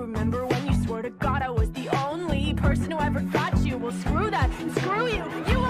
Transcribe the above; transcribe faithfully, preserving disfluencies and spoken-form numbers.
remember when you swore to God I was the only person who ever got you? Well, screw that, and screw you, you